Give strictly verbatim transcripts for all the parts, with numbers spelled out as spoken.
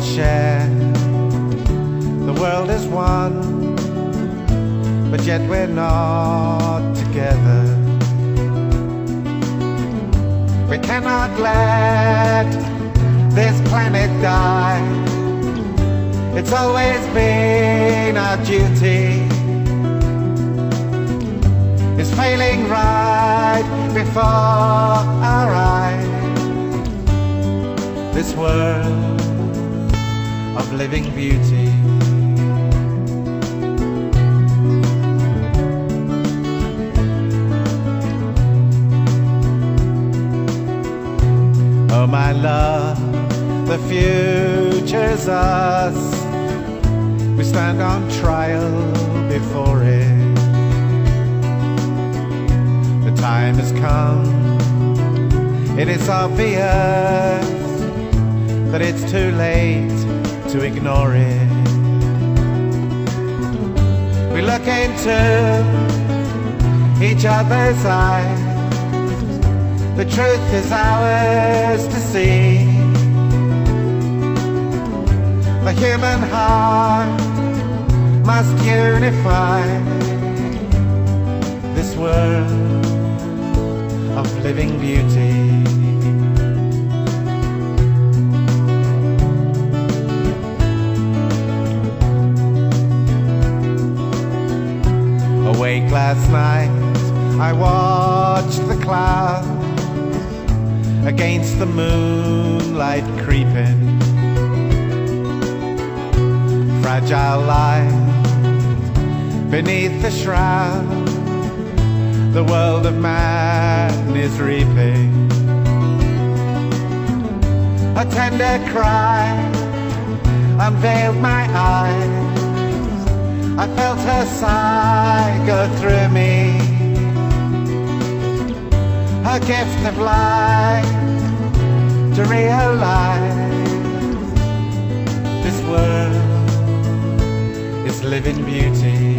share. The world is one, but yet we're not together. We cannot let this planet die. It's always been our duty. It's failing right before our eyes. This world of living beauty. Oh my love, the future's us. We stand on trial before it. The time has come. It is obvious that it's too late to ignore it. We look into each other's eyes. The truth is ours to see. The human heart must unify this world of living beauty. Awake last night, I watched the clouds against the moonlight creeping. Fragile light beneath the shroud, the world of man is reaping. A tender cry unveiled my eyes. I felt her sigh go through me. A gift of life to realize this world is living beauty.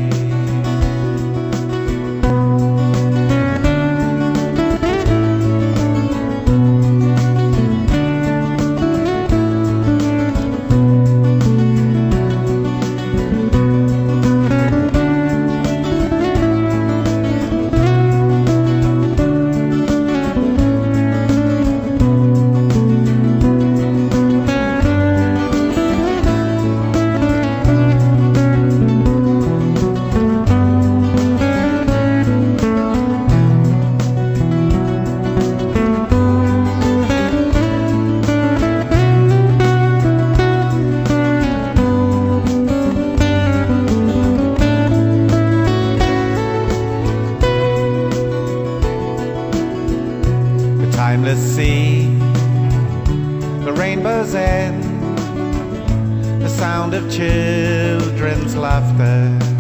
Timeless sea, the rainbow's end, the sound of children's laughter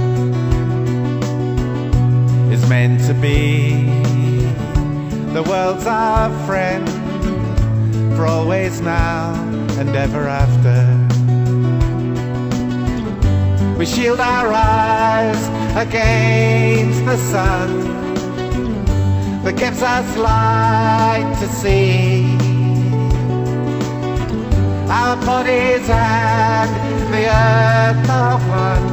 is meant to be. The world's our friend for always now and ever after. We shield our eyes against the sun that gives us light to see. Our bodies and the earth are one,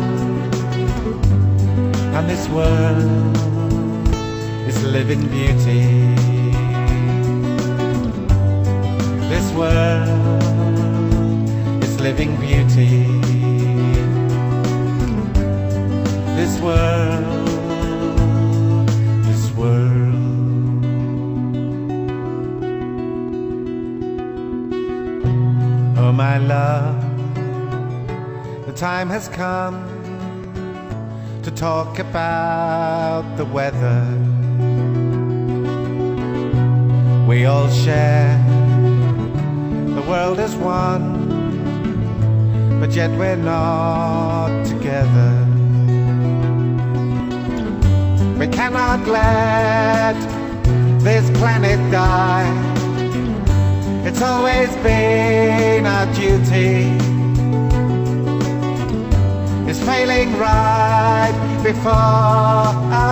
and this world is living beauty. This world is living beauty. This world, this world. Oh my love, the time has come to talk about the weather. We all share, the world is one, but yet we're not together. We cannot let this planet die. It's always been our duty. It's failing right before our